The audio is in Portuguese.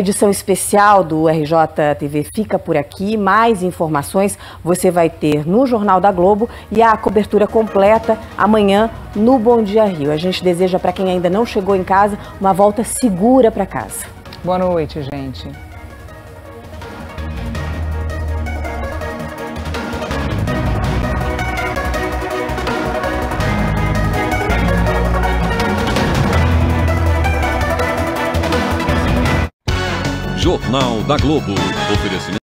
Edição especial do RJ TV fica por aqui. Mais informações você vai ter no Jornal da Globo e a cobertura completa amanhã no Bom Dia Rio. A gente deseja para quem ainda não chegou em casa uma volta segura para casa. Boa noite, gente. Jornal da Globo. Oferecimento